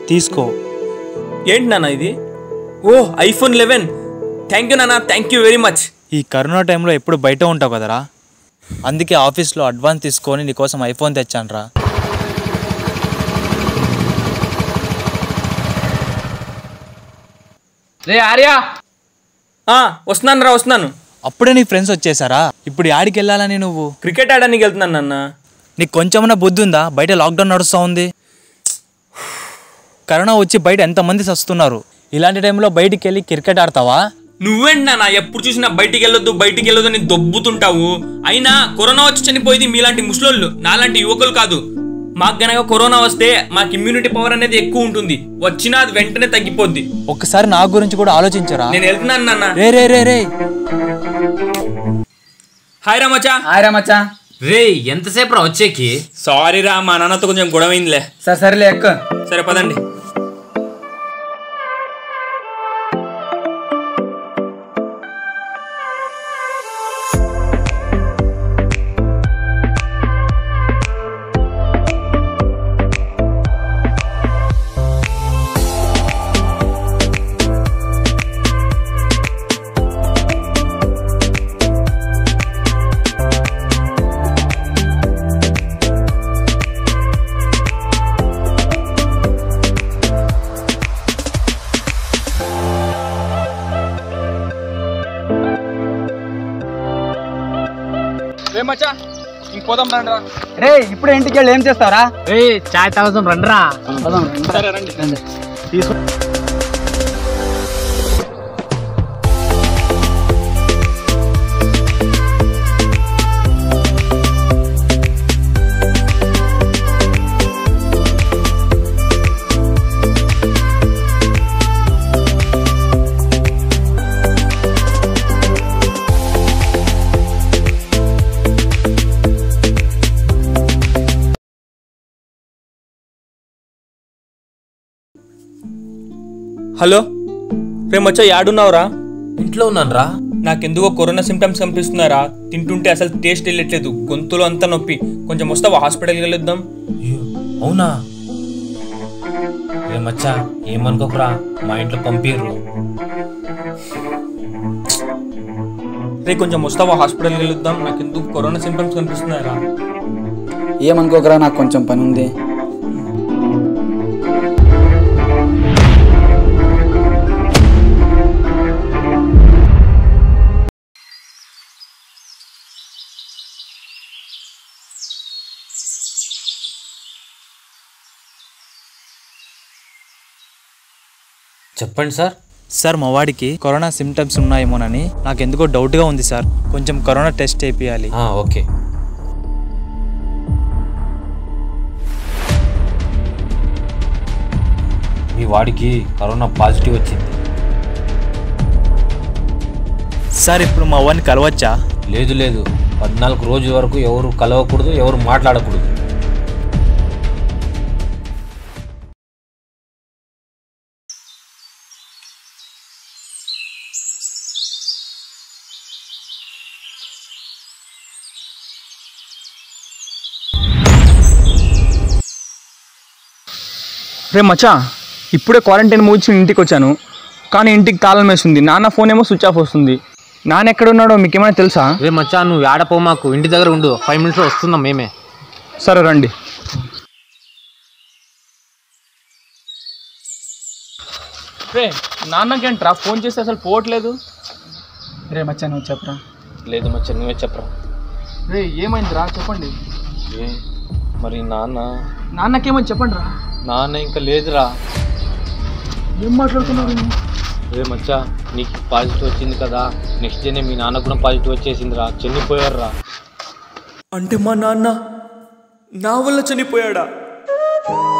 తీసుకో. ఏంటి నాన్న ఇది? ఓ iPhone 11. థ్యాంక్ యూ నాన్న, థ్యాంక్ యూ వెరీ మచ్. ఈ కరోనా టైంలో ఎప్పుడు బయట ఉంటావు కదరా, అందుకే ఆఫీస్లో అడ్వాన్స్ తీసుకొని నీకోసం ఐఫోన్ తెచ్చానురా. రే ఆర్యా, వస్తున్నాను. అప్పుడే నీ ఫ్రెండ్స్ వచ్చేసారా? ఇప్పుడు యాడికి వెళ్ళాలని నువ్వు? క్రికెట్ ఆడడానికి వెళ్తున్నాను నాన్న. నీకు కొంచెమన్నా బుద్ధి ఉందా? బయట లాక్డౌన్ నడుస్తూ ఉంది. కరోనా వచ్చి బయట ఎంతమంది సస్తున్నారు. ఇలాంటి టైంలో బయటికి వెళ్ళి క్రికెట్ ఆడతావా? నువ్వేంటి నాన్న ఎప్పుడు చూసినా బయటికి వెళ్ళొద్దు అని దొబ్బుతుంటావు. అయినా కరోనా వచ్చి చనిపోయింది మీలాంటి ముసలోళ్ళు, నాలాంటి యువకులు కాదు. మాకు గనక కరోనా వస్తే మాకు ఇమ్యూనిటీ పవర్ అనేది ఎక్కువ ఉంటుంది. వచ్చినా అది వెంటనే తగ్గిపోద్ది. ఒక్కసారి నా గురించి కూడా ఆలోచించరా. నేను వెళ్తున్నాను నాన్న. రే హాయ్ రామచ్చా. హాయ్ రామచ్చా. రే ఎంతసేపు రా వచ్చేకి? సారీ రా, మా నాన్నతో కొంచెం గొడవైందిలే. సరేలే ఎక్క. సరే పదండి. రే ఇప్పుడు ఇంటికి వెళ్ళి ఏం చేస్తారా? రే చాయ్ తాగుదాం రండిరా. సరే రండి. తీసుకో. హలో రే మచ్చా, యాడున్నావురా? ఇంట్లో ఉన్నాను రా. నాకెందుకో కరోనా సిమ్టమ్స్ కనిపిస్తున్నారా. తింటుంటే అసలు టేస్ట్ వెళ్ళట్లేదు, గొంతులో అంతా నొప్పి. కొంచెం వస్తావా, హాస్పిటల్కి వెళ్ళొద్దాం. అవునా? రే మచ్చా ఏమనుకోకరా, మా ఇంట్లో పంపిర్రు. రే కొంచెం వస్తావా, హాస్పిటల్కి వెళ్ళొద్దాం. నాకెందుకు కరోనా సిమ్టమ్స్ కనిపిస్తున్నారా. ఏమనుకోకరా, నాకు కొంచెం పని ఉంది. చెప్పండి సార్. సార్ మా వాడికి కరోనా సిమ్టమ్స్ ఉన్నాయేమోనని నాకు ఎందుకో డౌట్గా ఉంది సార్. కొంచెం కరోనా టెస్ట్ చేయాలి. ఓకే. మీ వాడికి కరోనా పాజిటివ్ వచ్చింది సార్. ఇప్పుడు మా వాడిని కలవచ్చా? లేదు 14 రోజుల వరకు ఎవరు కలవకూడదు, ఎవరు మాట్లాడకూడదు. రే మచ్చా, ఇప్పుడే క్వారంటైన్ ముగించి ఇంటికి వచ్చాను, కానీ ఇంటికి తాళం వేస్తుంది. నాన్న ఫోన్ ఏమో స్విచ్ ఆఫ్ వస్తుంది. నాన్న ఎక్కడున్నాడో మీకు ఏమైనా తెలుసా? రే మచ్చా నువ్వు ఏడపో, మాకు ఇంటి దగ్గర ఉండు. 5 minutes వస్తున్నాం మేమే. సరే రండి. రే నాన్నకేంట్రా ఫోన్ చేస్తే అసలు పోవట్లేదు? రే మచ్చా నువ్వు చెప్పరా. లేదు మచ్చా నువ్వే చెప్పరా. రే ఏమైందిరా చెప్పండి. మరి నాన్నకేమని చెప్పండి రా. నాన్న ఇంకా లేదురా. ఏం మాట్లాడుతున్నారు? రే మచ్చా నీకు పాజిటివ్ వచ్చింది కదా, నెక్స్ట్ డేనే మీ నాన్న కూడా పాజిటివ్ వచ్చేసిందిరా. చనిపోయారురా. అంటే మా నాన్న నా వల్ల చనిపోయాడా?